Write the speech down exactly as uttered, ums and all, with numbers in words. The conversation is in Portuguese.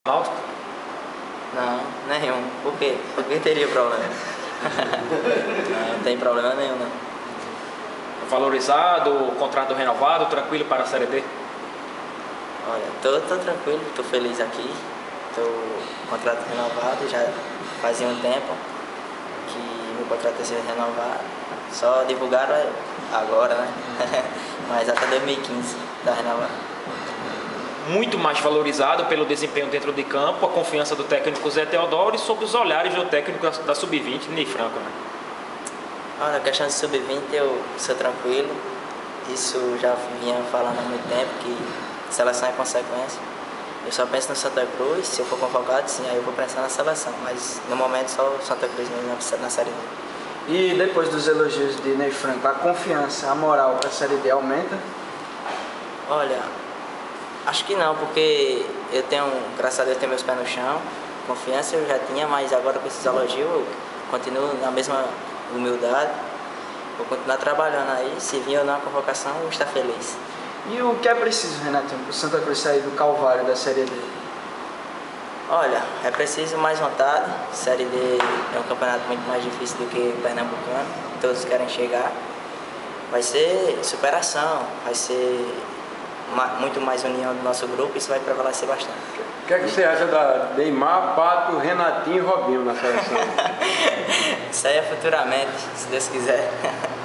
Náutico? Não, nenhum. Por quê? Por que teria problema? Não, não tem problema nenhum, não. Valorizado, contrato renovado, tranquilo para a Série D? Olha, tô, tô tranquilo, tô feliz aqui. Tô contrato renovado, já fazia um tempo que meu contrato ia ser renovado. Só divulgaram agora, né? Mas até dois mil e quinze tá renovado. Muito mais valorizado pelo desempenho dentro de campo, a confiança do técnico Zé Teodoro e sob os olhares do técnico da sub vinte, Ney Franco, né? Olha, a questão do sub vinte eu sou tranquilo. Isso já vinha falando há muito tempo, que seleção é consequência. Eu só penso no Santa Cruz, se eu for convocado, sim, aí eu vou pensar na seleção. Mas no momento só o Santa Cruz mesmo na Série D. E depois dos elogios de Ney Franco, a confiança, a moral para a Série D aumenta? Olha, acho que não, porque eu tenho, graças a Deus, tenho meus pés no chão. Confiança eu já tinha, mas agora com esses elogios eu continuo na mesma humildade. Vou continuar trabalhando aí, se vir ou não a convocação, eu vou estar feliz. E o que é preciso, Renatinho, para o Santa Cruz sair do calvário da Série D? Olha, é preciso mais vontade. Série D é um campeonato muito mais difícil do que o Pernambucano. Todos querem chegar. Vai ser superação, vai ser muito mais união do nosso grupo, isso vai prevalecer bastante. O que é que você acha da Neymar, Pato, Renatinho e Robinho na seleção? Isso aí é futuramente, se Deus quiser.